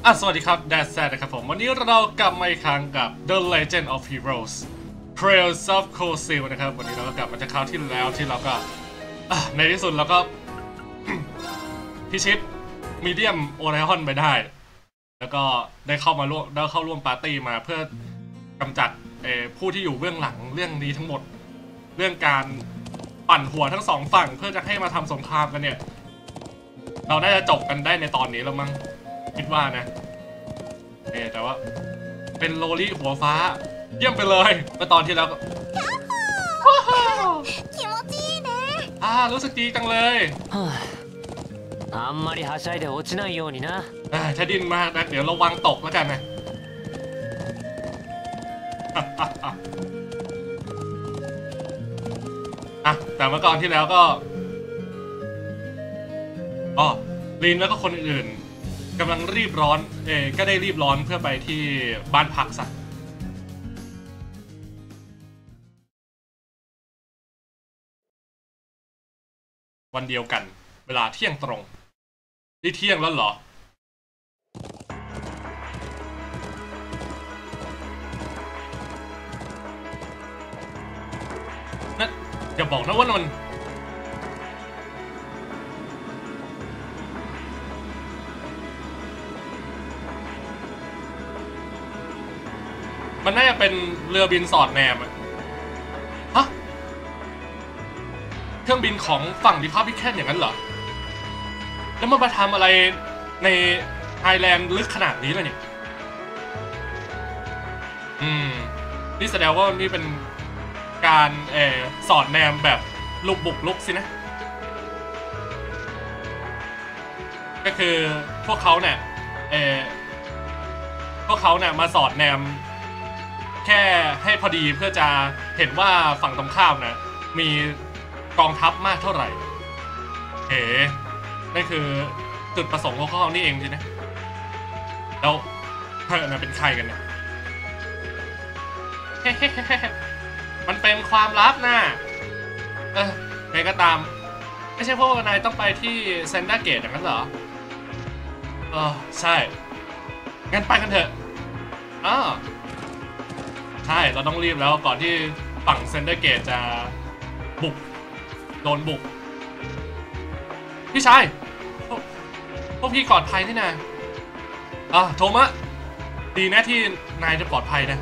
สวัสดีครับแดดแซดนะครับผมวันนี้เรากลับมาอีกครั้งกับ The Legend of Heroes Trails of Cold Steel นะครับวันนี้เราก็กลับมาจากคราวที่แล้วที่เราก็ในที่สุดเราก็ พิชิตมีเดียมโอไนฮอนไปได้แล้วก็ได้เข้าร่วมปาร์ตี้มาเพื่อกำจัดผู้ที่อยู่เบื้องหลังเรื่องนี้ทั้งหมดเรื่องการปั่นหัวทั้งสองฝั่งเพื่อจะให้มาทำสงครามกันเนี่ยเราได้จะจบกันได้ในตอนนี้แล้วมั้งคิดว่านะแต่ว่าเป็นโลลี่หัวฟ้าเยี่ยมไปเลยเมื่อตอนที่แล้วก็รู้สึกดีจังเลยあんまりはしゃいで落ちないようになถ้าดิ้นมากนะเดี๋ยวระวังตกแล้วกันนะแต่เมื่อก่อนที่แล้วก็ลีนแล้วก็คนอื่นกำลังรีบร้อนก็ได้รีบร้อนเพื่อไปที่บ้านพักซะวันเดียวกันเวลาเที่ยงตรงนี่เที่ยงแล้วเหรอนั่นอย่าบอกนะว่ามันน่าจะเป็นเรือบินสอดแนมฮะเครื่องบินของฝั่งดิพาร์ตพิแคนอย่างนั้นเหรอแล้วมันมาทำอะไรในไอแลนด์ลึกขนาดนี้เลยเนี่ยนี่แสดงว่านี่เป็นการสอดแนมแบบลุกบุกลุกสินะก็คือพวกเขาเนี่ยมาสอดแนมแค่ให้พอดีเพื่อจะเห็นว่าฝั่งตรงข้ามนะมีกองทัพมากเท่าไหร่นั่นคือจุดประสงค์ของเขานี่เองใช่ไหมแล้วเธอเป็นใครกันเนี่ย มันเป็นความลับนะใครก็ตามไม่ใช่พวกนายต้องไปที่เซนด้าเกตอย่างนั้นเหรอใช่งั้นไปกันเถอะใช่เราต้องรีบแล้วก่อนที่ฝั่งเซนเดอร์เกตจะโดนบุกพี่ชายพวกพี่ปลอดภัยนี่นะโทมะดีนะที่นายจะปลอดภัยนะ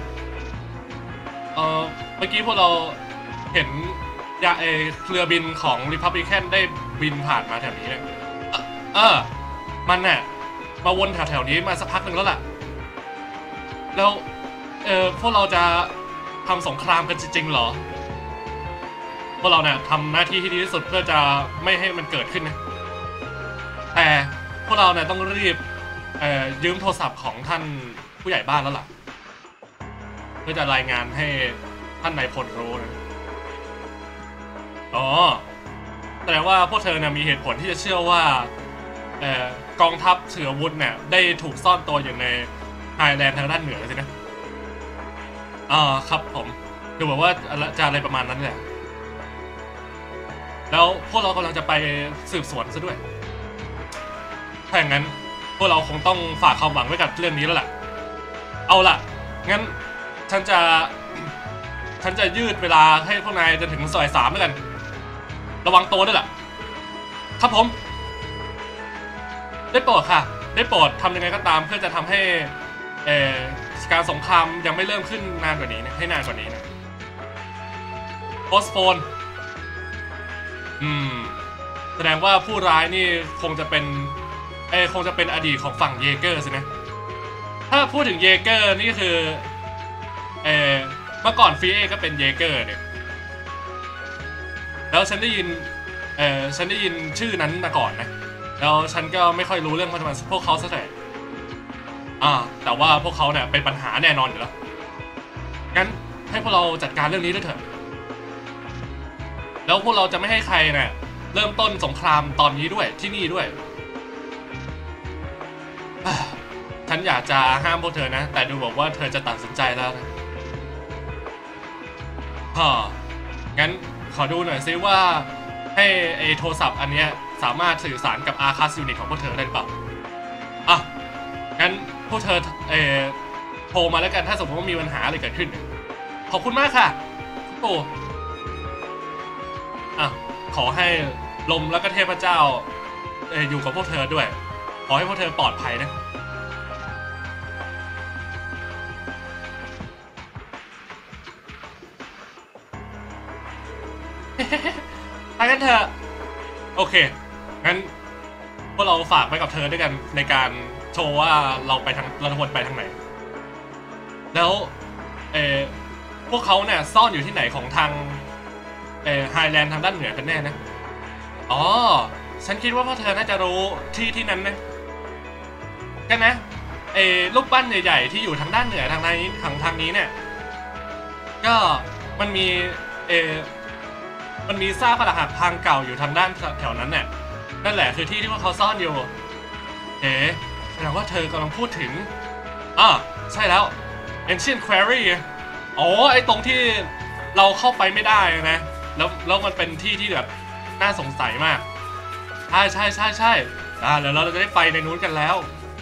เมื่อกี้พวกเราเห็นเรือบินของ Republican ได้บินผ่านมาแถวนี้นะมันน่ะมาวนแถวนี้มาสักพักหนึ่งแล้วล่ะแล้วพวกเราจะทำสงครามกันจริงๆเหรอพวกเราเนี่ยทำหน้าที่ที่ดีที่สุดเพื่อจะไม่ให้มันเกิดขึ้นนะแต่พวกเราเนี่ยต้องรีบยืมโทรศัพท์ของท่านผู้ใหญ่บ้านแล้วล่ะเพื่อจะรายงานให้ท่านนายพลรู้นะแสดงว่าพวกเธอเนี่ยมีเหตุผลที่จะเชื่อว่ากองทัพเสือวุธเนี่ยได้ถูกซ่อนตัวอยู่ในไฮแลนด์ทางด้านเหนือสินะครับผมดูแบบว่าจะอะไรประมาณนั้นแหละแล้วพวกเรากำลังจะไปสืบสวนซะด้วยถ้าอย่างนั้นพวกเราคงต้องฝากความหวังไว้กับเรื่องนี้แล้วล่ะเอาล่ะงั้นฉันจะยืดเวลาให้พวกนายจนถึงซอย3แล้วกันระวังตัวด้วยล่ะครับผมได้โปรดค่ะได้โปรดทำยังไงก็ตามเพื่อจะทำให้การสงครามยังไม่เริ่มขึ้นนานกว่านี้นะให้นานกว่านี้นะโพสโฟนแสดงว่าผู้ร้ายนี่คงจะเป็นอดีตของฝั่งเยเกอร์สินะถ้าพูดถึงเยเกอร์นี่คือเมื่อก่อนฟีเอก็เป็นเยเกอร์เนี่ยแล้วฉันได้ยินชื่อนั้นมาก่อนนะแล้วฉันก็ไม่ค่อยรู้เรื่องพวกเขาสักเท่าไหร่แต่ว่าพวกเขาเนี่ยเป็นปัญหาแน่นอนอยู่แล้วงั้นให้พวกเราจัดการเรื่องนี้ด้วยเถอะแล้วพวกเราจะไม่ให้ใครเนี่ยเริ่มต้นสงครามตอนนี้ด้วยที่นี่ด้วยฉันอยากจะห้ามพวกเธอนะแต่ดูบอกว่าเธอจะตัดสินใจแล้วนะงั้นขอดูหน่อยซิว่าให้โทรศัพท์อันเนี้ยสามารถสื่อสารกับอาร์คัสยูนิตของพวกเธอได้หรือเปล่างั้นพวกเธอโทรมาแล้วกันถ้าสมมติว่ามีปัญหาอะไรเกิดขึ้นขอบคุณมากค่ะโอ้อ่ะขอให้ลมแล้วก็เทพเจ้าอยู่กับพวกเธอด้วยขอให้พวกเธอปลอดภัยนะไปกันเถอะโอเคงั้นพวกเราฝากไว้กับเธอด้วยกันในการโชว์ว่าเราทั้งหมดไปทางไหนแล้วพวกเขาเนี่ยซ่อนอยู่ที่ไหนของทางไฮแลนด์ทางด้านเหนือกันแน่นะอ๋อฉันคิดว่าพวกเธอน่าจะรู้ที่นั้นนะกันนะรูปปั้นใหญ่ๆที่อยู่ทางด้านเหนือทางนี้เนี่ยก็มันมีซากปรักหักพังเก่าอยู่ทางด้านแถวนั้นเนี่ยนั่นแหละคือที่พวกเขาซ่อนอยู่แสดงว่าเธอกำลังพูดถึงใช่แล้ว Ancient Quarry อ๋อไอตรงที่เราเข้าไปไม่ได้นะแล้วมันเป็นที่แบบน่าสงสัยมากใช่เดี๋ยวเราจะได้ไปในนู้นกันแล้ว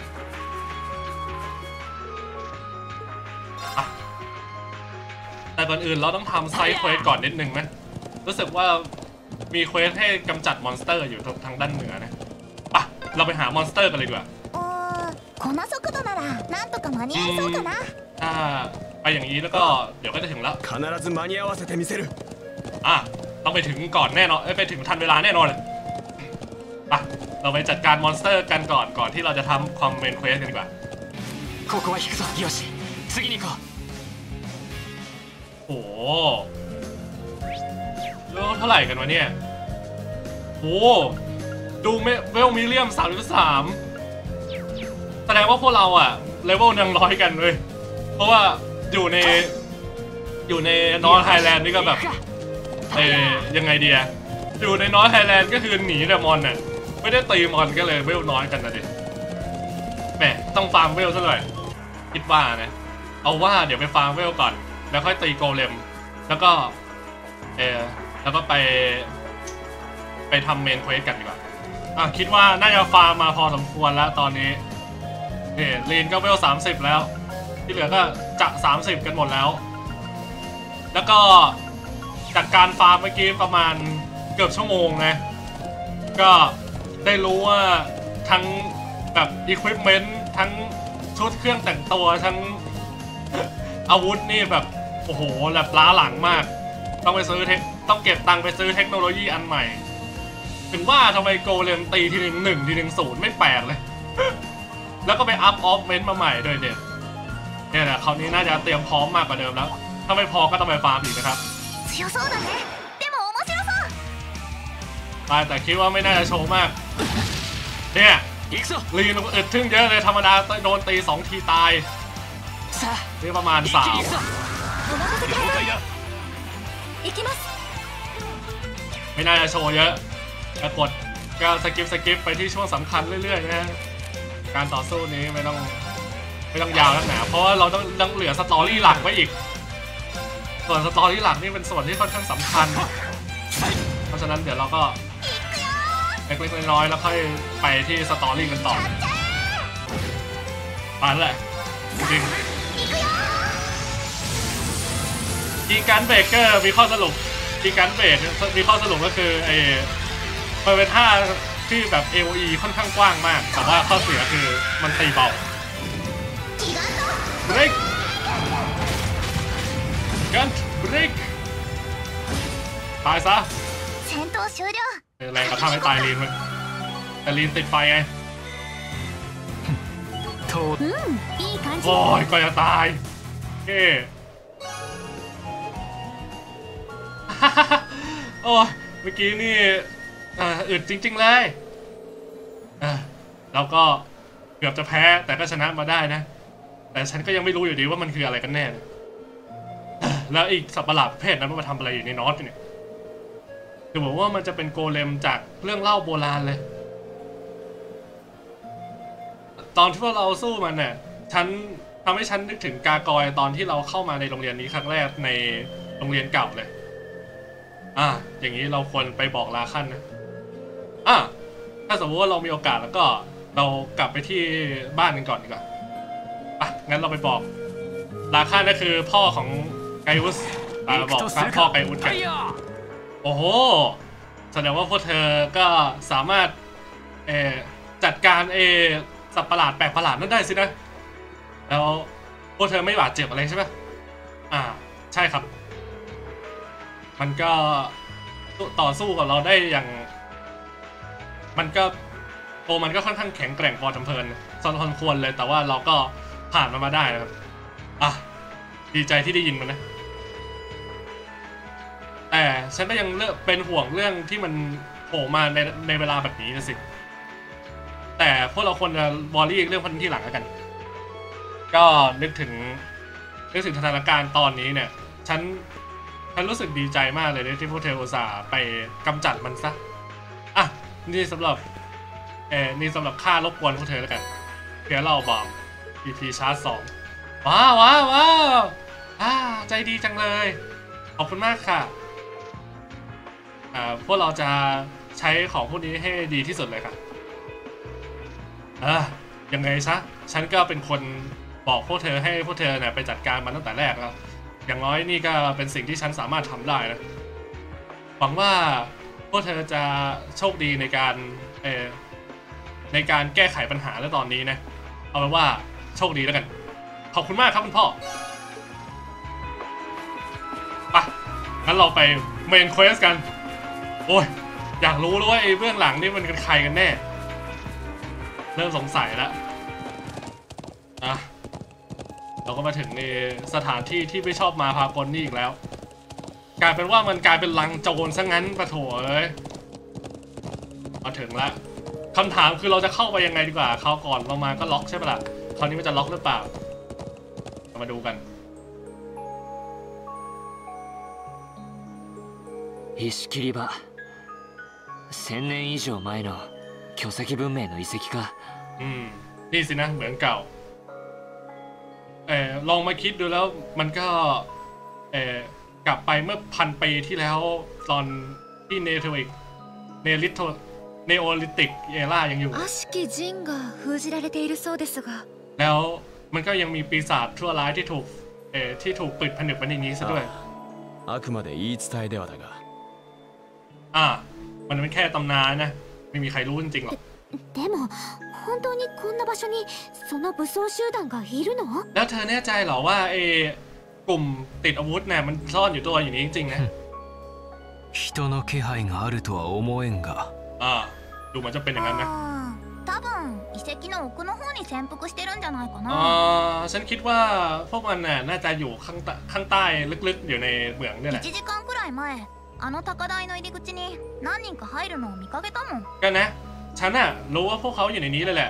แต่ก่อนอื่นเราต้องทำไซด์เควสก่อนนิดนึงนะรู้สึกว่ามีเควสให้กำจัดมอนสเตอร์อยู่ทางด้านเหนือนะเราไปหามอนสเตอร์กันเลยดีกว่าこの速度ならなんとか間に合いそうかなไปอย่างนี้แล้วก็เดี๋ยวก็จะถึงแล้ว必ず間に合わせてみせるต้องไปถึงก่อนแน่นอนไปถึงทันเวลาแน่นอนเลยเราไปจัดการมอนสเตอร์กันก่อนที่เราจะทำคอมเมนต์เควสกันดีกว่าここは引くぞよし次に行こうโอ้เรื่องเท่าไหร่กันวะเนี่ยโอ้ดูเวลมิเลียม33แสดงว่าพวกเราเลเวลยังร้อยกันเลยเพราะว่าอยู่ในนอร์ทไฮแลนด์นี่ก็แบบยังไงดีอยู่ในนอร์ทไฮแลนด์ก็คือหนีแต่มอนไม่ได้ตีมอนก็เลยเวลน้อยกันนะดิแหมต้องฟาร์มเวลซะหน่อยคิดว่านะเอาว่าเดี๋ยวไปฟาร์มเวลก่อนแล้วค่อยตีโกเลมแล้วก็ไปทำเมนเควสกันดีกว่าคิดว่าน่าจะฟาร์มมาพอสมควรแล้วตอนนี้ลีนก็เวล30แล้วที่เหลือก็จะ30กันหมดแล้วแล้วก็จากการฟาร์มเมื่อกี้ประมาณเกือบชั่วโมงนะก็ได้รู้ว่าทั้งแบบอุปกรณ์ทั้งชุดเครื่องแต่งตัวทั้งอาวุธนี่แบบโอ้โหแบบล้าหลังมากต้องเก็บตังค์ไปซื้อเทคโนโลยีอันใหม่ถึงว่าทำไมโกเลมตีทีหนึ่งที0ไม่แปลกเลยแล้วก็ไปอัพออฟเมนต์มาใหม่ด้วยเนี่ยแหละคราวนี้น่าจะเตรียมพร้อมมากกว่าเดิมแล้วถ้าไม่พอก็ต้องไปฟาร์มอีกนะครับแต่คิดว่าไม่น่าจะโชว์มากเนี่ยลีนอึดทึ่งเยอะเลยธรรมดาโดนตี2ทีตายนี่ประมาณ3ไม่น่าจะโชว์เยอะแต่กดก็สกิปไปที่ช่วงสำคัญเรื่อยๆนะการต่อสู้นี้ไม่ต้องยาวนักหนาเพราะว่าเราต้องเหลือสตอรี่หลักไว้อีกส่วนสตอรี่หลักนี่เป็นส่วนที่ค่อนข้างสำคัญเพราะฉะนั้นเดี๋ยวเราก็เล็กๆน้อยๆแล้วค่อยไปที่สตอรี่กันต่อไปเลยจริงกีการเบรกเกอร์มีข้อสรุปกีการเบรกมีข้อสรุปก็คือมันเป็นท่าที่แบบ AOE ค่อนข้างกว้างมากแต่ว่าข้อเสียคือมันตีเบาเบรกกันเบรกตายซะแรงกระทำให้ตายลีนมันแต่ลีนติดไฟไงโอ้ยก็จะตายเฮ้โอ้เมื่อกี้นี่อึดจริงๆเลยเราก็เกือบจะแพ้แต่ก็ชนะมาได้นะแต่ฉันก็ยังไม่รู้อยู่ดีว่ามันคืออะไรกันแน่แล้วอีกสัตว์ประหลาดประเภทนั้นมันมาทำอะไรอยู่ในนอตเนี่ยจะบอกว่ามันจะเป็นโกเลมจากเรื่องเล่าโบราณเลยตอนที่พวกเราสู้มันเนี่ยทำให้ฉันนึกถึงกากอยตอนที่เราเข้ามาในโรงเรียนนี้ครั้งแรกในโรงเรียนเก่าเลยอย่างนี้เราควรไปบอกลาขั้นนะถ้าสมมติว่าเรามีโอกาสแล้วก็เรากลับไปที่บ้านกันก่อนดีกว่างั้นเราไปบอกราคานั่นคือพ่อของไกอุสบอกพ่อไกอุสกันโอ้โหแสดงว่าพวกเธอก็สามารถจัดการสัตว์ประหลาดแปลกประหลาดนั่นได้สินะแล้วพวกเธอไม่บาดเจ็บอะไรใช่ไหมใช่ครับมันก็ต่อสู้กับเราได้อย่างมันก็มันก็ค่อนข้างแข็งแกร่งพอจำเพลินสมควรเลยแต่ว่าเราก็ผ่านมันมาได้นะครับดีใจที่ได้ยินมันนะแต่ฉันก็ยังเป็นห่วงเรื่องที่มันโผล่มาในเวลาแบบนี้นะสิแต่พวกเราควรจะบอรี่เรื่องพันที่หลังแล้วกันก็นึกถึงสถานการณ์ตอนนี้เนี่ยฉันรู้สึกดีใจมากเลยที่พวกเธออุตส่าห์ไปกำจัดมันซะนี่สำหรับค่ารบกวนพวกเธอแล้วกันเดี๋ยวเราบอม EP ชาร์จ2ว้าวใจดีจังเลยขอบคุณมากค่ะพวกเราจะใช้ของพวกนี้ให้ดีที่สุดเลยค่ะยังไงซะฉันก็เป็นคนบอกพวกเธอให้พวกเธอเนี่ยไปจัดการมันตั้งแต่แรกแล้วอย่างน้อยนี่ก็เป็นสิ่งที่ฉันสามารถทำได้นะหวังว่าพวกเธอจะโชคดีในการแก้ไขปัญหาแล้วตอนนี้นะเอาเป็นว่าโชคดีแล้วกันขอบคุณมากครับคุณพ่อไปงั้นเราไปเมนเควสกันโอ้ยอยากรู้แล้วว่าไอ้เบื้องหลังนี่มันเป็นใครกันแน่เริ่มสงสัยแล้วเราก็มาถึงในสถานที่ที่ไม่ชอบมาพากลนี่อีกแล้วกลายเป็นว่ามันกลายเป็นลังโจรซะงั้นปะโถเอ้ยมาถึงแล้วคำถามคือเราจะเข้าไปยังไงดีกว่าคราวก่อนเรามาก็ล็อกใช่ปะล่ะคราวนี้มันจะล็อกหรือเปล่ามาดูกัน石切り場1000年以上前の巨石文明の遺跡かนี่สินะเหมือนเก่าลองมาคิดดูแล้วมันก็กลับไปเมื่อ1,000 ปีที่แล้วตอนที่เนโอลิติกเอรายังอยู่แล้วมันก็ยังมีปีศาจชั่วร้ายที่ถูกปิดผนึกไว้ในนี้ซะด้วยあくまで言い伝えではだがมันเป็นแค่ตำนานนะไม่มีใครรู้จริงๆหรอกでも本当にこんな場所にその武装集団がいるのแล้วเธอแน่ใจเหรอว่ากลุ่มติดอาวุธเนี่ยมันซ่อนอยู่ตัวอย่างนี้จริงๆนะ人の気配があるとは思えんがดูเหมือนจะเป็นอย่างนั้นนะ多分遺跡の奥の方に潜伏してるんじゃないかなฉันคิดว่าพวกมันน่าจะอยู่ข้างใต้ลึกๆอยู่ในเหมืองนี่แหละ 1時間くらい前あの高台の入り口に何人か入るのを見かけたもんก็นะฉันรู้ว่าพวกเขาอยู่ในนี้เลยแหละ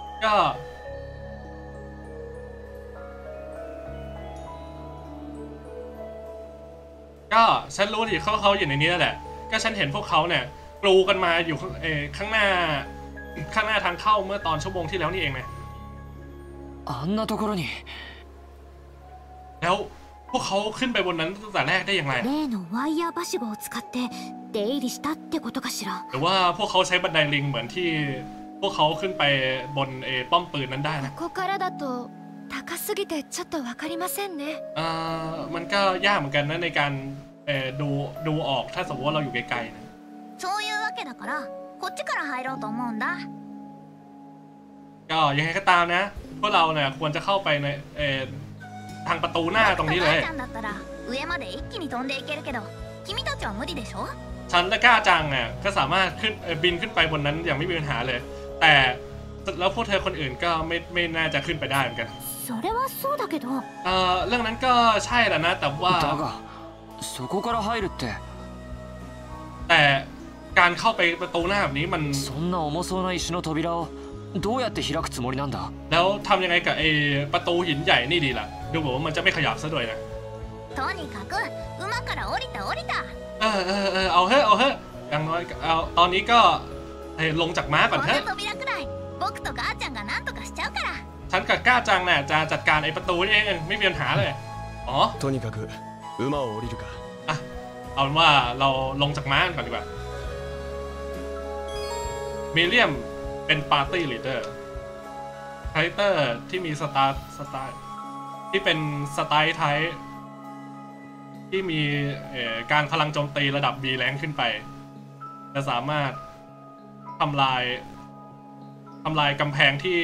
ก็ฉันรู้ดิเขาอยู่ในนี้แหละก็ฉันเห็นพวกเขาเนี่ยกรูกันมาอยู่ข้างหน้าทางเข้าเมื่อตอนชั่วโมงที่แล้วนี่เองนะแล้วพวกเขาขึ้นไปบนนั้นตั้งแต่แรกได้อย่างไรหรือว่าพวกเขาใช้บันไดลิงเหมือนที่พวกเขาขึ้นไปบนป้อมปืนนั้นได้นะมันก็ยากเหมือนกันนะในการดูออกถ้าสมมติว่าเราอยู่ไกลๆนะそういうわけだからこっちから入ろうと思うんだก็ยังไงก็ตามนะพวกเราเนี่ยควรจะเข้าไปในทางประตูหน้าตรงนี้เลยฉันและก้าจังเนี่ยก็สามารถบินขึ้นไปบนนั้นอย่างไม่มีปัญหาเลยแต่แล้วพวกเธอคนอื่นก็ไม่น่าจะขึ้นไปได้เหมือนกันเรื่องนั้นก็ใช่แหละนะแต่ว่าแต่การเข้าไปประตูหน้าแบบนี้มันแล้วทำยังไงกับประตูหินใหญ่นี่ดีล่ะดูเหมือนว่ามันจะไม่ขยับซะด้วยนะเอาเฮ้อย่างน้อยเอาตอนนี้ก็ลงจากม้าก่อนเถอะฉันกับก้าจังเนี่ยจะจัดการประตูนี่เองไม่มีปัญหาเลยเอาเป็นว่าเราลงจากม้าก่อนดีกว่ามิเลียมเป็นปาร์ตี้ลีดเดอร์คาแรคเตอร์ที่มีสไตล์ที่เป็นสไตล์ไทยที่มีการพลังโจมตีระดับ B แรงขึ้นไปจะสามารถทำลายกำแพงที่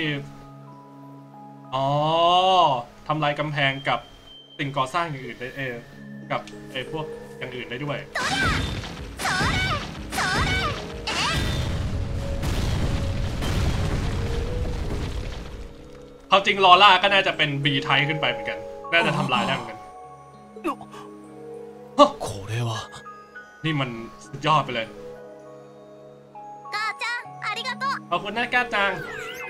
ทำลายกำแพงกับสิ่งก่อสร้างอย่างอื่นได้กับพวกอย่างอื่นได้ด้วยเขาจริงลอร่าก็น่าจะเป็น B ไทยขึ้นไปเหมือนกันน่าจะทำลายได้เหมือนกันこれはนี่มันสุดยอดไปเลย母ちゃんありがとうขอบคุณนะก้าจัง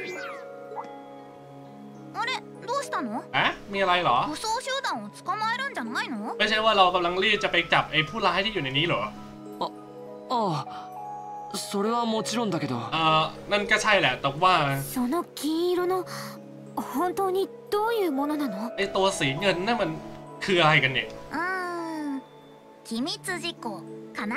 あれどうしたのมีอะไรเหรอ武装集団を捕まえるんじゃないのไม่ใช่ว่าเรากำลังรีบจะไปจับไอ้ผู้ร้ายที่อยู่ในนี้เหรอああそれはもちろんだけどนั่นก็ใช่แหละแต่ว่าその金色の本当にどういうものなのไอ้ตัวสีเงินนั่นมันคืออะไรกันเนี่ย機密事項かな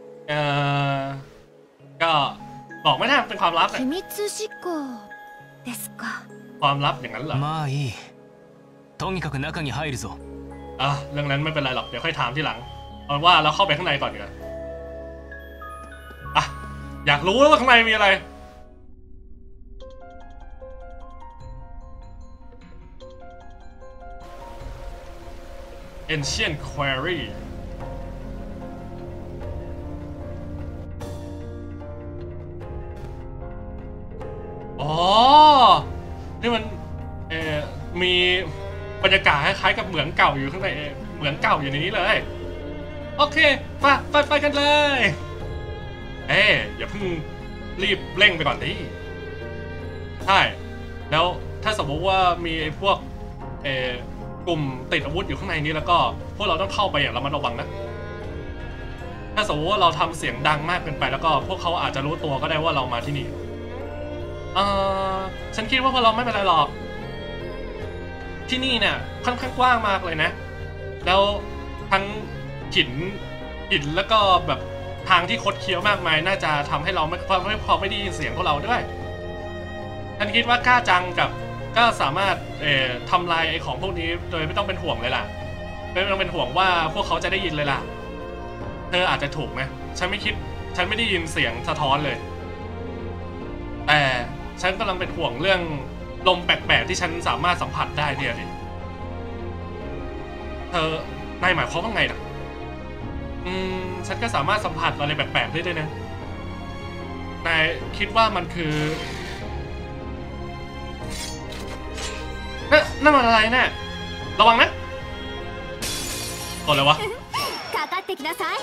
ก็บอกไม่ได้เป็นความลับ機密事項ですかความลับอย่างนั้นเหรอまあいいとにかく中に入るぞเรื่องนั้นไม่เป็นไรหรอกเดี๋ยวค่อยถามทีหลังเอาว่าเราเข้าไปข้างในก่อนดีกว่าอยากรู้ว่าข้างในมีอะไรAncient Quarry นี่มันมีบรรยากาศคล้ายๆกับเหมืองเก่าอยู่ข้างในเหมืองเก่าอยู่ในนี้เลยโอเคไปกันเลยอย่าเพิ่งรีบเร่งไปก่อนดิใช่แล้วถ้าสมมติว่ามีพวกกลุ่มติดอาวุธอยู่ข้างในนี้แล้วก็พวกเราต้องเข้าไปอย่างระมัดระวังนะถ้าสมมติว่าเราทำเสียงดังมากเกินไปแล้วก็พวกเขาอาจจะรู้ตัวก็ได้ว่าเรามาที่นี่ฉันคิดว่าพวกเราไม่เป็นไรหรอกที่นี่เนี่ยค่อนข้างกว้างมากเลยนะแล้วทั้งหินแล้วก็แบบทางที่คดเคี้ยวมากมายน่าจะทำให้เราไม่ได้ยินเสียงพวกเราด้วยฉันคิดว่าก้าจังกับก็สามารถทำลายไอ้ของพวกนี้โดยไม่ต้องเป็นห่วงเลยล่ะไม่ต้องเป็นห่วงว่าพวกเขาจะได้ยินเลยล่ะเธออาจจะถูกไหมฉันไม่ได้ยินเสียงสะท้อนเลยแต่ฉันกำลังเป็นห่วงเรื่องลมแปลกๆที่ฉันสามารถสัมผัสได้เนี่ยดินายหมายความว่าไงล่ะฉันก็สามารถสัมผัสอะไรแปลกๆได้ด้วยนะนายคิดว่ามันคือนั่นมันอะไรเนี่ยระวังนะตัวอะไรวะかかってきなさい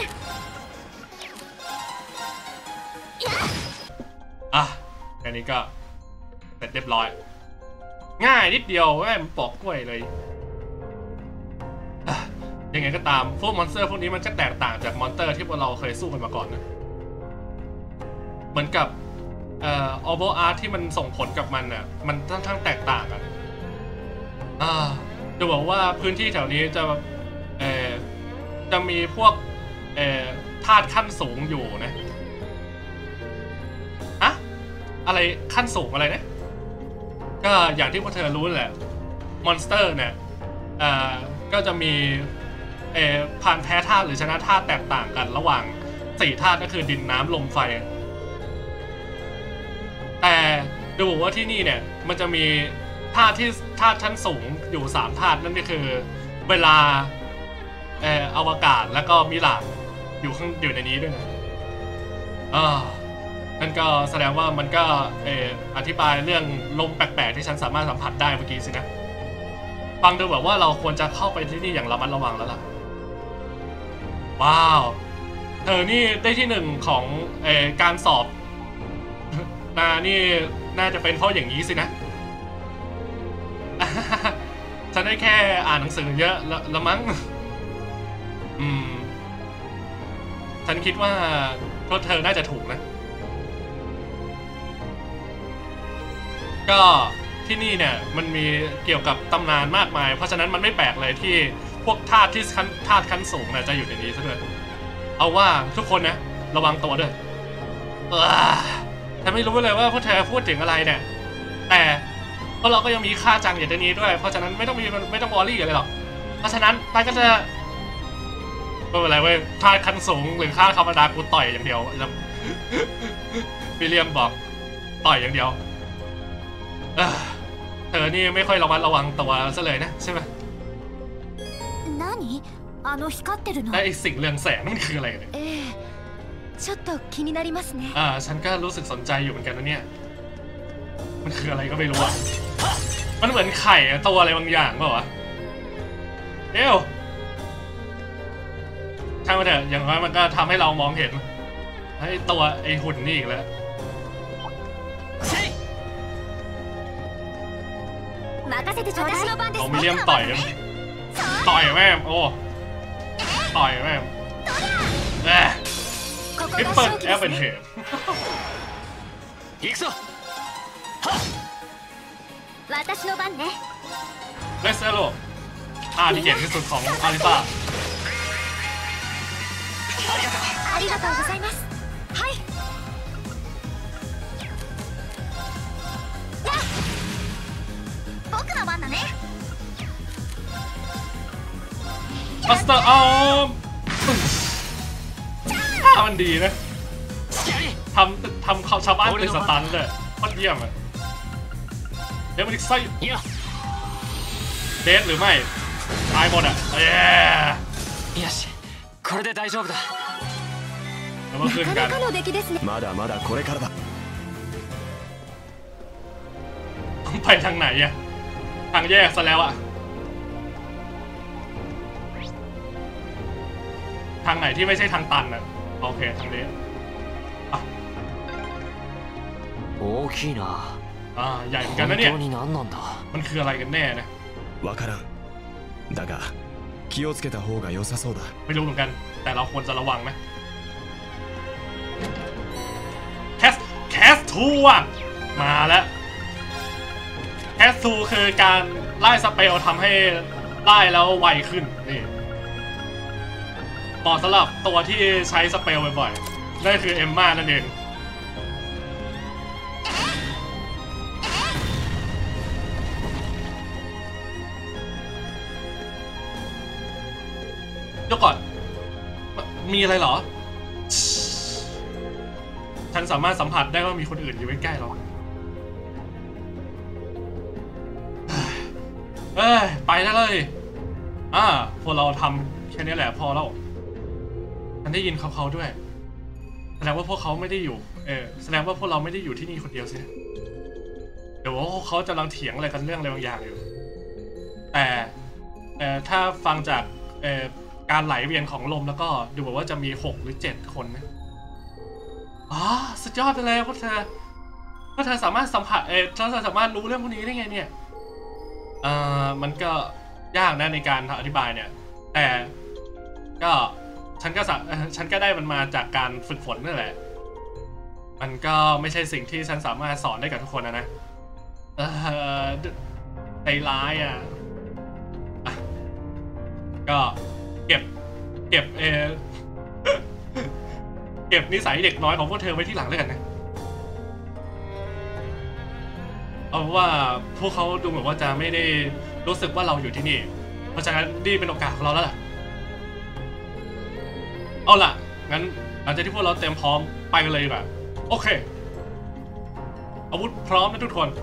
แค่นี้ก็เสร็จเรียบร้อยง่ายนิดเดียวแม่ปอกกล้วยเลยยังไงก็ตามพวกมอนสเตอร์พวกนี้มันจะแตกต่างจากมอนสเตอร์ที่พวกเราเคยสู้กันมาก่อนนะเหมือนกับออโบอาร์ที่มันส่งผลกับมันน่ะมันค่อนข้างแตกต่างกันจะบอกว่าพื้นที่แถวนี้จะมีพวกธาตุขั้นสูงอยู่นะอะไรขั้นสูงอะไรนะก็อย่างที่พวกเธอรู้แหละมอนสเตอร์เนี่ยก็จะมีผ่านแพ้ธาตุหรือชนะธาตุแตกต่างกันระหว่าง4ธาตุก็คือดินน้ำลมไฟแต่ดูว่าที่นี่เนี่ยมันจะมีธาตุชั้นสูงอยู่3ธาตุนั่นก็คือเวลาอวกาศแล้วก็มิราจอยู่ในนี้ด้วยนะนั่นก็แสดงว่ามันก็อธิบายเรื่องลมแปลกๆที่ฉันสามารถสัมผัสได้เมื่อกี้สินะฟังดูแบบว่าเราควรจะเข้าไปที่นี่อย่างระมัดระวังแล้วล่ะว้าวเธอนี่ได้ที่1ของการสอบนี่น่าจะเป็นเพราะอย่างนี้สินะฉันได้แค่อ่านหนังสือเยอะแล้วมั้งฉันคิดว่าพวกเธอน่าจะถูกนะก็ที่นี่เนี่ยมันมีเกี่ยวกับตำนานมากมายเพราะฉะนั้นมันไม่แปลกเลยที่พวกธาตุขั้นสูงเนี่ยจะอยู่ในนี้ซะด้วยเอาว่าทุกคนนะระวังตัวด้วยฉันไม่รู้เลยว่าพวกเธอพูดถึงอะไรเนี่ยแต่เพราะเราก็ยังมีค่าจังอย่างนี้ด้วยเพราะฉะนั้นไม่ต้องวอรี่กันเลยหรอกเพราะฉะนั้นไปก็จะไม่เป็นไรเว้ยค่าขั้นสูงหรือค่าธรรมดากูต่อยอย่างเดียววิลเลียมบอกต่อยอย่างเดียวเธอนี่ไม่ค่อยระมัดระวังตัวซะเลยนะใช่ไหม何あの光ってるのไอ้สิ่งเรืองแสงนั่นคืออะไรเนี่ยちょっと気になりますねฉันก็รู้สึกสนใจอยู่เหมือนกันนะเนี่ยมันคืออะไรก็ไม่รู้อะมันเหมือนไข่ตัวอะไรบางอย่างเปล่าวะเอ้วช่างมันเถอะอย่างน้อยมันก็ทำให้เรามองเห็นไอ้ตัวไอ้หุ่นนี่อีกแล้วเอามิเลียมต่อยแม่โอ้ต่อยแม่ทิปเปิลแอปเป็นเหตุเลสเซโลที่เก่งที่สุดของอาริซาありがとうございます。はい。僕の番だね。 มาสเตอร์อาร์มมันดีนะทำชาวบ้านเป็นสตันเลยโคตรเยี่ยมอ่ะเดี๋ยวมันอีกไส้เดทหรือไม่ตายหมดอ่ะよしこれで大丈夫だแล้วมาขึ้นกันまだまだこれからだไปทางไหนอ่ะทางแยกซะแล้วอ่ะทางไหนที่ไม่ใช่ทางตันอ่ะโอเคทางนี้大きいなใหญ่เหมือนกันนะเนี่ย本当に何なんだมันคืออะไรกันแน่นะわからんだが気をつけた方が良さそうだไม่รู้เหมือนกันแต่เราควรจะระวังนะแคสทูอ่ะมาแล้วแคสทูคือการไล่สเปลทำให้ไล่แล้วไวขึ้นนี่เหมาะสำหรับตัวที่ใช้สเปลบ่อยๆนั่นคือเอมม่านั่นเองเดี๋ยวก่อนมีอะไรเหรอฉันสามารถสัมผัสได้ว่ามีคนอื่นอยู่ใกล้ๆเราไปได้เลยพวกเราทำแค่นี้แหละพอแล้วฉันได้ยินเขาด้วยแสดงว่าพวกเขาไม่ได้อยู่แสดงว่าพวกเราไม่ได้อยู่ที่นี่คนเดียวสิเดี๋ยวเขากำลังเถียงอะไรกันเรื่องอะไรบางอย่างอยู่แต่ถ้าฟังจากการไหลเวียนของลมแล้วก็ดูเหมือนว่าจะมี6 หรือ 7 คนนะสุดยอดไปเลยพวกเธอสามารถสัมผัสเธอสามารถรู้เรื่องพวกนี้ได้ไงเนี่ยมันก็ยากนะในการอธิบายเนี่ยแต่ก็ฉันก็ได้มันมาจากการฝึกฝนนั่นแหละมันก็ไม่ใช่สิ่งที่ฉันสามารถสอนได้กับทุกคนนะใจร้ายก็เก็บนิสัยเด็กน้อยของพวกเธอไว้ที่หลังแล้วกันนะเอาว่าพวกเขาดูเหมือนว่าจะไม่ได้รู้สึกว่าเราอยู่ที่นี่เพราะฉะนั้นนี่เป็นโอกาสของเราแล้วล่ะเอาล่ะงั้นหลังจากที่พวกเราเตรียมพร้อมไปกันเลยดีกว่าโอเคอาวุธพร้อมนะทุกคน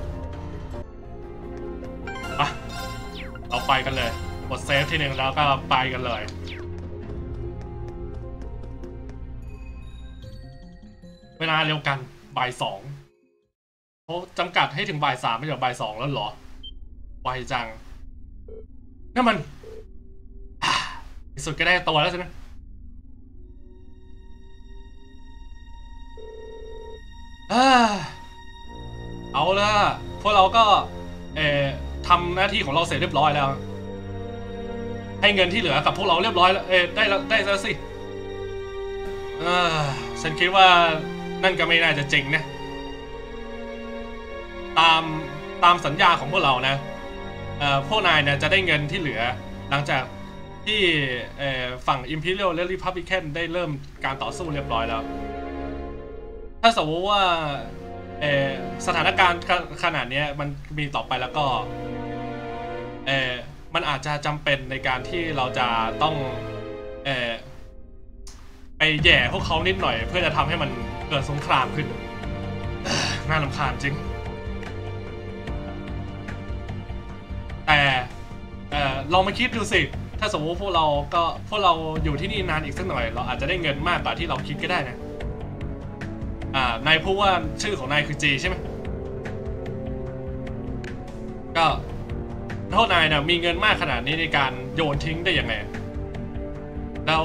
เราไปกันเลยกดเซฟทีหนึ่งแล้วก็ไปกันเลยเวลาเร็วกันบ่าย 2เขาจำกัดให้ถึงบ่าย 3ไม่ใช่บ่าย 2แล้วเหรอไวจังนั่นมันที่สุดก็ได้ตัวแล้วใช่ไหมเอาละพวกเราก็ทำหน้าที่ของเราเสร็จเรียบร้อยแล้วให้เงินที่เหลือกับพวกเราเรียบร้อยแล้วได้แล้วสิฉันคิดว่านั่นก็ไม่น่าจะจริงนะตามสัญญาของพวกเรานะพวกนายเนี่ยจะได้เงินที่เหลือหลังจากที่ฝั่ง Imperial และ Republican ได้เริ่มการต่อสู้เรียบร้อยแล้วถ้าสมมติว่าสถานการณ์ขนาดนี้มันมีต่อไปแล้วก็มันอาจจะจำเป็นในการที่เราจะต้องไปแย่พวกเขานิดหน่อยเพื่อจะทำให้มันเกิดสงครามขึ้น น่ารำคาญจริงแต่ลองมาคิดดูสิถ้าสมมติพวกเราอยู่ที่นี่นานอีกสักหน่อยเราอาจจะได้เงินมากกว่าที่เราคิดก็ได้นะนายพูดว่าชื่อของนายคือจีใช่ไหมก็โทษนายนะมีเงินมากขนาดนี้ในการโยนทิ้งได้ยังไงแล้ว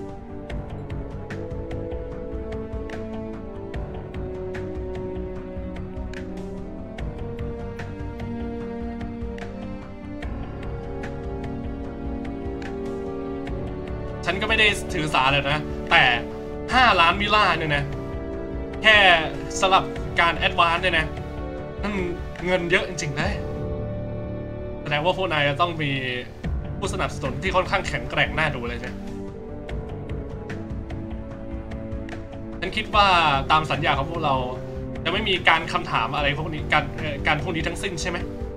ฉันก็ไม่ได้ถือสาเลยนะแต่5 ล้านมิลล่าเนี่ยนะแค่สลับการแอดวานซ์เนี่ยนะนั่นเงินเยอะจริงๆเลยแสดงว่าพวกนายจะต้องมีผู้สนับสนุนที่ค่อนข้างแข็งแกร่งน่าดูเลยใช่ฉันคิดว่าตามสัญญาของพวกเราจะไม่มีการคำถามอะไรพวกนี้การพวกนี้ทั้งสิ้นใช่ไหม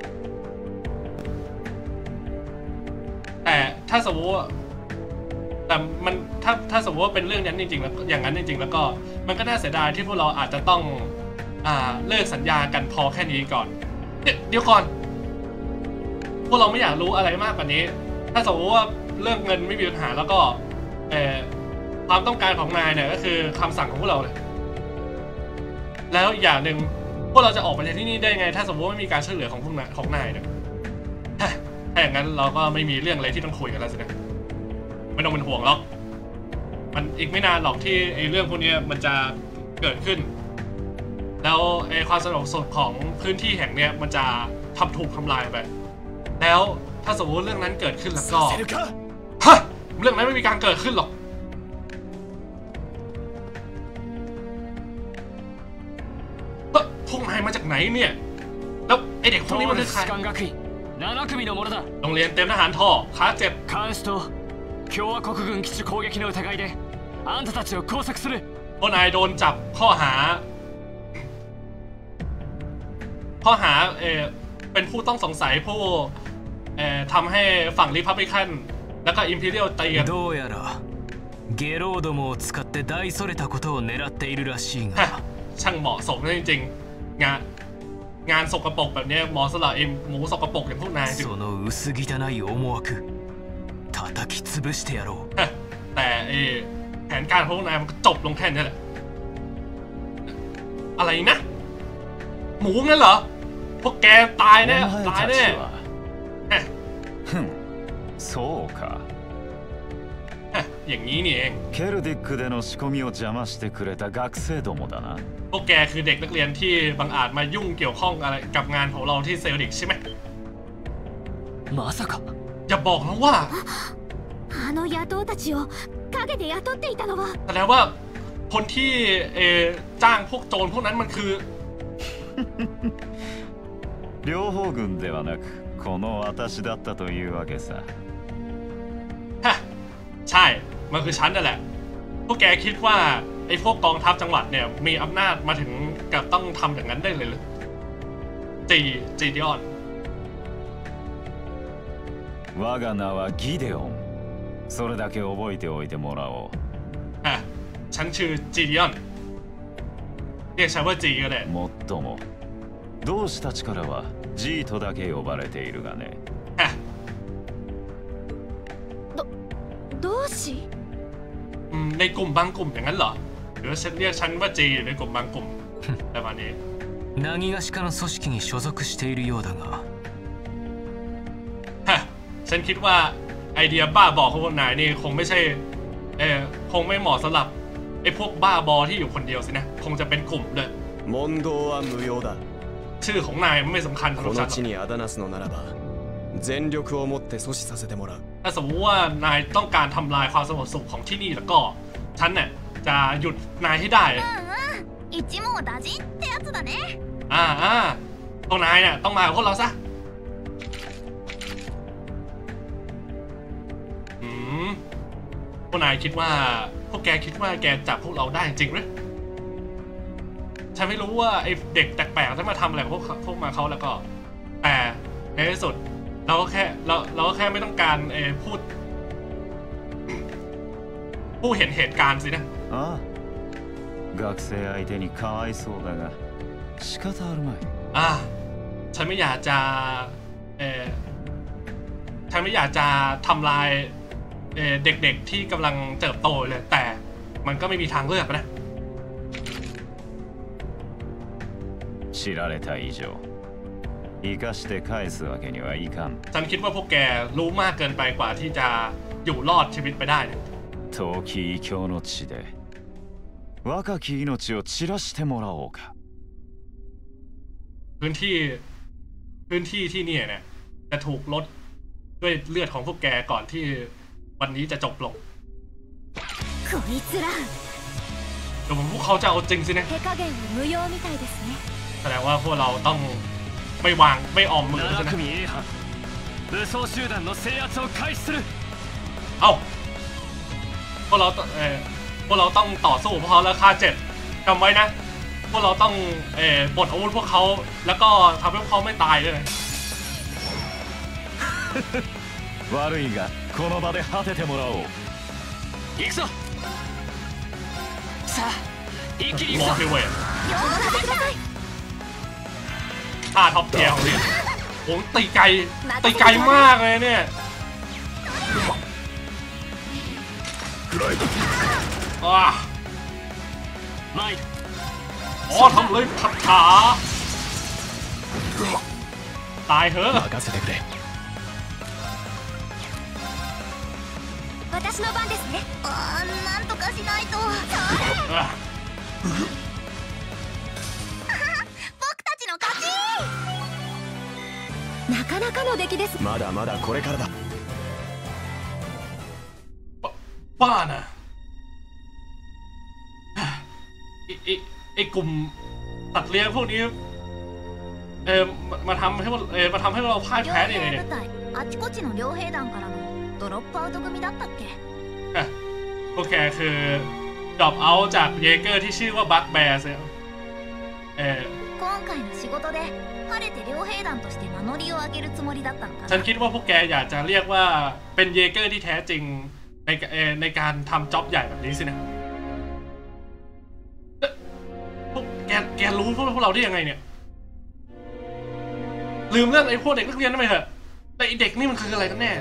แต่ถ้าสมมติแต่มันถ้าสมมติว่าเป็นเรื่องนั้นจริงๆแล้วอย่างนั้นจริงๆแล้วก็มันก็น่าเสียดายที่พวกเราอาจจะต้องเลิกสัญญากันพอแค่นี้ก่อนเดี๋ยวก่อนพวกเราไม่อยากรู้อะไรมากกว่านี้ถ้าสมมติว่าเรื่องเงินไม่มีปัญหาแล้วก็ความต้องการของนายเนี่ยก็คือคำสั่งของพวกเราเลยแล้วอย่างหนึ่งพวกเราจะออกไปจากที่นี่ได้ไงถ้าสมมติว่าไม่มีการช่วยเหลือของนายเนี่ยถ้าอย่างนั้นเราก็ไม่มีเรื่องอะไรที่ต้องคุยกันแล้วสินะไม่ต้องเป็นห่วงหรอกมันอีกไม่นานหรอกที่ไอ้เรื่องพวกนี้มันจะเกิดขึ้นแล้วไอ้ความสงบสุขของพื้นที่แห่งเนี้ยมันจะถูกทำลายไปแล้วถ้าสมมติเรื่องนั้นเกิดขึ้นแล้วก็ฮะเรื่องนั้นไม่มีการเกิดขึ้นหรอกพวกนายมาจากไหนเนี่ยแล้วไอเด็กพวกนี้มันคือใครโรงเรียนเตรียมทหารท่อขาเจ็บ監視と共和国軍基地攻撃の疑いであんたたちを拘束するพวกนายโดนจับข้อหาเป็นผู้ต้องสงสัยผู้ทำให้ฝั่งริพับลิกันแล้วก็อิมพีเรียลตีกันどうやらゲローどもを使って大それたことを狙っているらしいがช่างเหมาะสมจริงๆงานสกปรกแบบนี้เหมาะสำหรับหมูสกปรกอย่างพวกนายจริงその薄汚い思惑叩き潰してやろうแต่แผนการของพวกนายมันก็จบลงแค่นี้แหละอะไรนะหมูงั้นเหรอพวกแกตายแน่そうかอย่างนี้นี่เองケルディックでの仕込みを邪魔してくれた学生どもだなพวกแกคือเด็กนักเรียนที่บังอาจมายุ่งเกี่ยวข้องอะไรกับงานของเราที่เซลดิกใช่ไหมまさかอย่าบอกนะว่า野野党たちを陰で雇っていたのはแสดงว่าคนที่จ้างพวกโจรพวกนั้นมันคือ両方軍ではなくこの私だったというわけさฮะใช่มันคือฉันนั่นแหละพวกแกคิดว่าไอ้พวกกองทัพจังหวัดเนี่ยมีอำนาจมาถึงกับต้องทำอย่างนั้นได้เลยหรือจีดิออน我が名はギデオンそれだけ覚えておいてもらおうฉันชื่อจีดิออนเรียกฉันว่าจีก็ได้もっとも同志たちからはジートだけ呼ばれているがね同志ในกลุ่มบางกลุ่มอย่างนั้นเหรอหรือฉันเรียกฉันว่าจีอยู่ในกลุ่มบางกลุ่มประมาณนี้何がしかの組織に所属しているようだがฉันคิดว่าไอเดียบ้าบอของพวกนายนี่คงไม่ใช่คงไม่เหมาะสำหรับไอพวกบ้าบอที่อยู่คนเดียวสินะคงจะเป็นกลุ่มเลย問答は無用だชื่อของนายไม่สำคัญสำหรับฉันこの地にアダナスのならば全力をもって阻止させてもらうถ้าสมมติว่านายต้องการทำลายความสงบสุขของที่นี่แล้วก็ฉันเนี่ยจะหยุดนายให้ได้一網打尽ってやつだねพวกนายเนี่ยต้องมากับพวกเราซะพวกนายคิดว่าพวกแกคิดว่าแกจับพวกเราได้จริงหรือฉันไม่รู้ว่าไอ้เด็กแปลกๆจะมาทำอะไรกับพวกมาเขาแล้วก็แต่ในที่สุดเราก็แค่ไม่ต้องการผู้เห็นเหตุการณ์สินะああ学生相手にかわいそうだが仕方あるまいฉันไม่อยากจะทำลายเด็กๆที่กำลังเติบโตเลยแต่มันก็ไม่มีทางเลือกนะ知られた以上生かして返すわけにはいかんฉันคิดว่าพวกแกรู้มากเกินไปกว่าที่จะอยู่รอดชีวิตไปได้นะ陶器異教の地で若き命を散らしてもらおうかพื้นที่ที่นี่เนี่ยจะถูกลดด้วยเลือดของพวกแกก่อนที่วันนี้จะจบลงこいつらเดี๋ยวพวกเขาจะเอาจริงสินะ手加減は無用みたいですねแสดงว่าพวกเราต้องไม่ออมมือใช่ไหม武装集団の制圧を開始するเอ้าพวกเราต้องต่อสู้พวกเขาแล้วค่า7จำไว้นะพวกเราต้องปลดอาวุธพวกเขาแล้วก็ทำให้พวกเขาไม่ตายด้วย悪いがこの場で果ててもらおう行くぞさあ一気に行くぞท่าท็อปเทียร์ของนี่โอ้ตีไกลมากเลยเนี่ยอ๋อทำเลยขัดขาตายเถอะ私の番ですねなんとかしないと僕たちの勝ちなかなかの出来ですまだまだこれからだบ้านะไอ้กลุ่มตัดเลี้ยงพวกนี้มาทำให้เราพ่ายแพ้ได้ยังไงเนี่ยあちこちの両兵団からのドロップアウト組だったっけโอเคคือดรอปเอาท์จากเยเกอร์ที่ชื่อว่าบัคแบร์เซล今回の仕事で晴れて両兵団として名乗りを上げるつもりだったのかなฉันคิดว่าพวกแกอยากจะเรียกว่าเป็นเยเกอร์ที่แท้จริงในการทำจ็อบใหญ่แบบนี้สินะพวกแกรู้พวกเราได้ยังไงเนี่ยลืมเรื่องไอ้พวกเด็กนักเรียนได้ไหมเถอะแต่ไอ้เด็กนี่มันคืออะไรกันแน่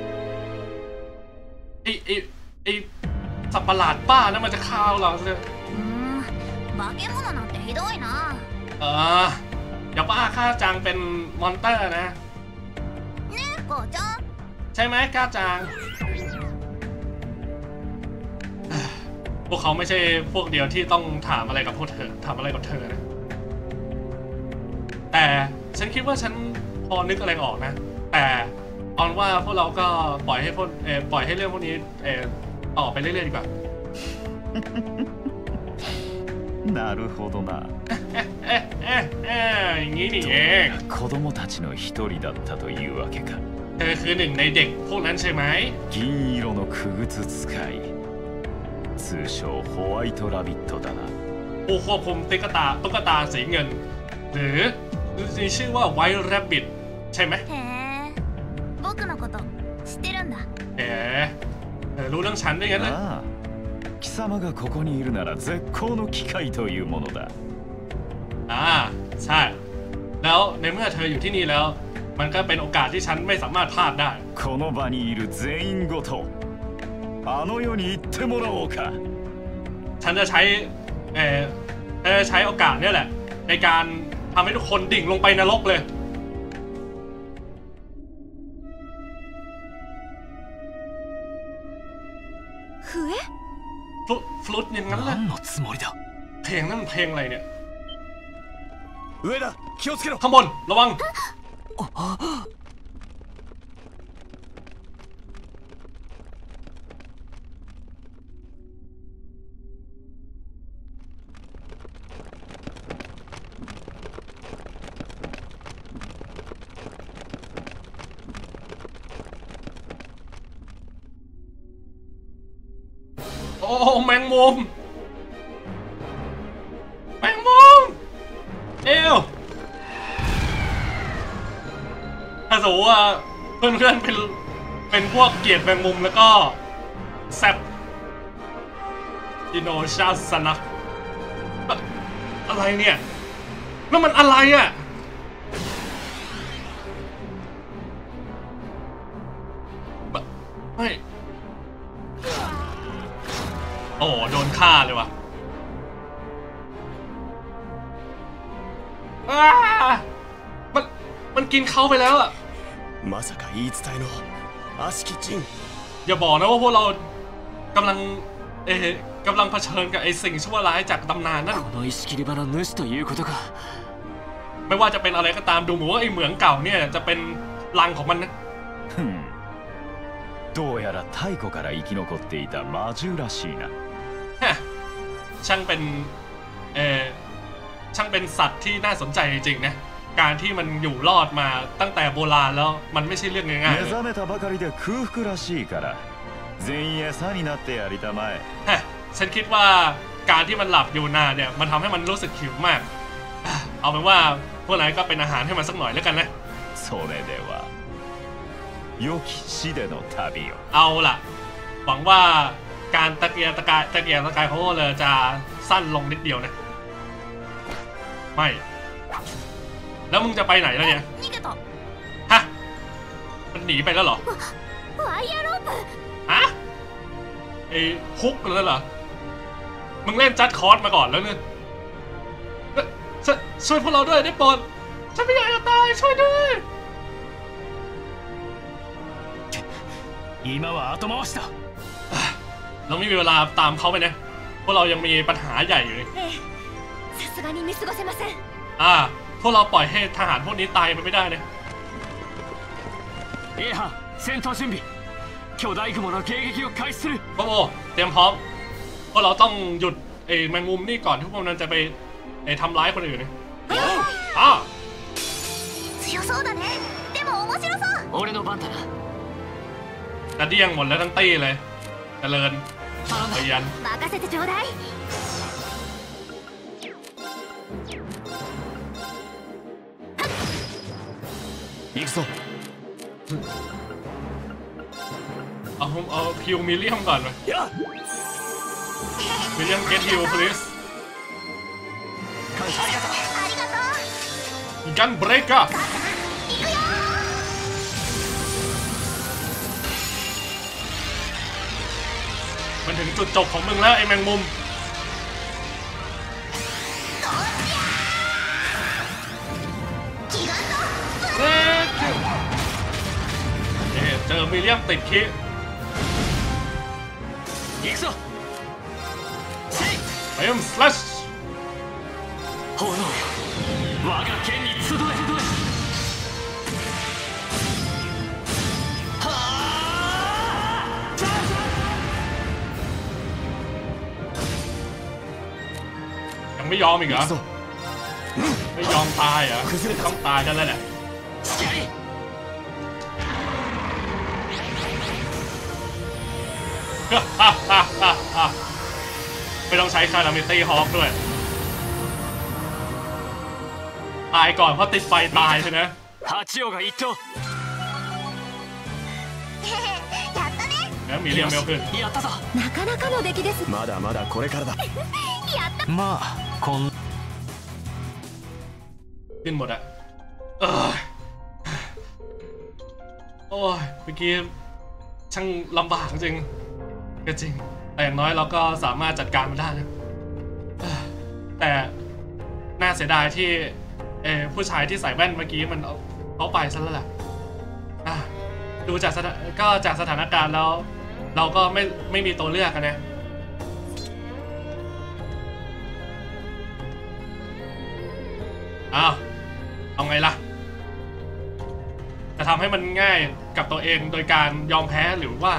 ไอ้สัตว์ประหลาดบ้านั่นมันจะฆ่าเราเลย化け物なんてひどいなอย่าบ้าข้าจังเป็นมอนเตอร์นะเนี่ยโกจังใช่ไหมข้าจังพวกเขาไม่ใช่พวกเดียวที่ต้องถามอะไรกับพวกเธอทำอะไรกับเธอนะแต่ฉันคิดว่าฉันพอนึกอะไรออกนะแต่ออนว่าพวกเราก็ปล่อยให้เรื่องพวกนี้ต่อไปเรื่อยๆดีกว่าなるほどなอย่างนี้นี่เอง子供たちの一人だったというわけかเธอคือหนึ่งในเด็กพวกนั้นใช่ไหม銀色の傀儡使い通称ホワイトラビットだなผู้ควบคุมตุ๊กตาสีเงินหรือชื่อว่าไวท์แรบบิทใช่ไหมへえ僕のこと知ってるんだรู้เรื่องฉันด้วยงั้นเลย貴様がここにいるなら絶好の機会というものだใช่แล้วในเมื่อเธออยู่ที่นี่แล้วมันก็เป็นโอกาสที่ฉันไม่สามารถพลาดได้この場にいる全員ごとあの世に行ってもらおうかฉันจะใช้โอกาสนี่แหละในการทำให้ทุกคนดิ่งลงไปนรกเลยฟลุตอย่างนั้นแหละเพลงนั่นเพลงอะไรเนี่ยข้างบนระวังโอ้แมงมุมสมมติว่าเพื่อนๆเป็นพวกเกลียดแมงมุมแล้วก็แซบอิโนชาสนะอะไรเนี่ยนั่นมันอะไรอ่ะไม่โอ้โดนฆ่าเลยว่ะมันกินเขาไปแล้วอ่ะまさか言い伝えの悪しき陣อย่าบอกนะว่าพวกเรากำลังเผชิญกับไอ้สิ่งชั่วร้ายจากตำนานนั่นこの石切り場の主ということかไม่ว่าจะเป็นอะไรก็ตามดูเหมือนว่าไอ้เหมืองเก่าเนี่ยจะเป็นรังของมันนะどうやら太古から生き残っていた魔獣らしいなช่างเป็นสัตว์ที่น่าสนใจจริงๆนะการที่มันอยู่รอดมาตั้งแต่โบราณแล้วมันไม่ใช่เรื่องง่ายๆ目覚めたばかりで空腹らしいから全員餌になってやりたまえฉันคิดว่าการที่มันหลับอยู่นานเนี่ยมันทำให้มันรู้สึกหิวมากเอาเป็นว่าพวกนายก็เป็นอาหารให้มันสักหน่อยแล้วกันนะそれでは良き死での旅をเอาล่ะหวังว่าการตะเกียกตะกายของพวกเราจะสั้นลงนิดเดียวนะไม่แล้วมึงจะไปไหนแล้วเนี่ยฮะมันหนีไปแล้วเหรอฮะไอ้ฮุกแล้วเหรอมึงเล่นจัดคอร์สมาก่อนแล้วเนี่ยช่วยพวกเราด้วยได้โปรดฉันไม่อยากจะตายช่วยด้วย今は後回しだเราไม่มีเวลาตามเขาไปนะพวกเรายังมีปัญหาใหญ่อยู่นี่さすがに見過ごせませんพวกเราปล่อยให้ทหารพวกนี้ตายไปไม่ได้นะ A班戦闘準備巨大雲の迎撃を開始するโบเตรียมพร้อมพวกเราต้องหยุดไอ้แมงมุมนี่ก่อนที่พวกมันจะไปทำร้ายคนอื่นนะ強そうだねでも面白そう俺の番だなกระเดี้ยงหมดแล้วทั้งตี้เลยเจริญพยัน任せてちょうだい行くぞเอาคิวมิเลียมก่อนไหมมิเลียมเกตฮิวพลีสกันเบรกอะมันถึงจุดจบของมึงแล้วไอ้แมงมุมเจอมิเลียมติดคิ行くぞเอ็มสลัช炎よ我が剣に集えยังไม่ยอมอีกเหรอไม่ยอมตายเหรอต้องตายกันแล้วแหละไม่ต้องใช้คาราเมตี้ฮอคด้วยตายก่อนเพราะติดไฟตายใช่ไหม八王が一頭แล้วมีเรียมเมลขึ้นなかなかの出来ですまだまだこれからだまあこんขึ้นหมดอะโอ้ยเมื่อกี้ช่างลำบากจริงก็จริงแต่อย่างน้อยเราก็สามารถจัดการมันได้นะแต่น่าเสียดายที่ผู้ชายที่ใส่แว่นเมื่อกี้มันเอาไปซะแล้วแหละดูจากสถานการณ์แล้วเราก็ไม่มีตัวเลือกกันนะเอาไงล่ะจะทำให้มันง่ายกับตัวเองโดยการยอมแพ้หรือว่า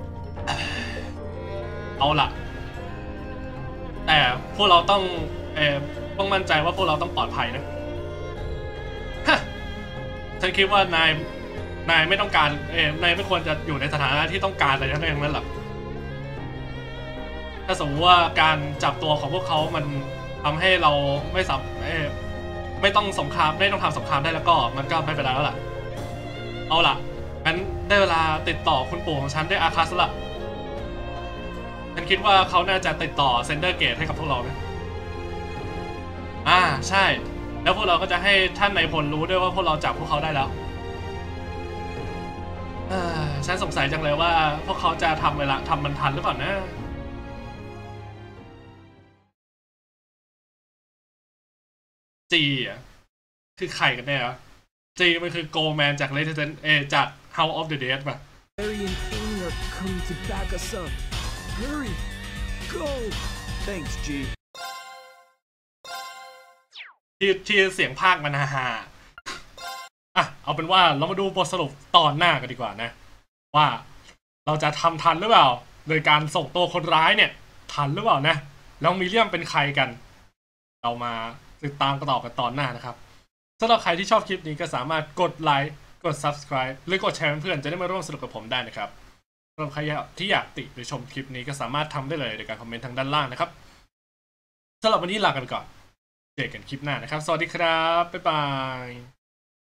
เอาล่ะแต่พวกเราต้องมั่นใจว่าพวกเราต้องปลอดภัยนะฉันคิดว่านายไม่ต้องการนายไม่ควรจะอยู่ในสถานะที่ต้องการอะไรทั้งนั้นหรอกถ้าสมมติว่าการจับตัวของพวกเขามันทำให้เราไม่ต้องสงครามไม่ต้องทำสงครามได้แล้วก็มันก็ไม่เป็นไรแล้วล่ะเอาล่ะงั้นได้เวลาติดต่อคุณปู่ของฉันได้อาคัสละฉันคิดว่าเขาน่าจะติดต่อเซนเดอร์เกตให้กับพวกเรานะใช่แล้วพวกเราก็จะให้ท่านนายพลรู้ด้วยว่าพวกเราจับพวกเขาได้แล้วฉันสงสัยจังเลยว่าพวกเขาจะทำมันทันหรือเปล่านะจีคือใครกันแน่วะจีมันคือโกลแมนจาก Resident จาก House of the Dead ป่ะ Barry and Amy are coming to back us up. Hurry, go. Thanks, G. ที่เสียงภาคมันฮาเอาเป็นว่าเรามาดูบทสรุปตอนหน้ากันดีกว่านะว่าเราจะทำทันหรือเปล่าโดยการส่งตัวคนร้ายเนี่ยทันหรือเปล่านะแล้วมีเรื่องเป็นใครกันเรามาติดตามกันต่อกันตอนหน้านะครับสำหรับใครที่ชอบคลิปนี้ก็สามารถกดไลค์กด Subscribe หรือกดแชร์เพื่อนๆจะได้มาร่วมสนุกกับผมได้นะครับสำหรับใครที่อยากติหรือชมคลิปนี้ก็สามารถทำได้เลยโดยการคอมเมนต์ทางด้านล่างนะครับสำหรับวันนี้ลากันก่อนเจอกันคลิปหน้านะครับสวัสดีครับบ๊ายบาย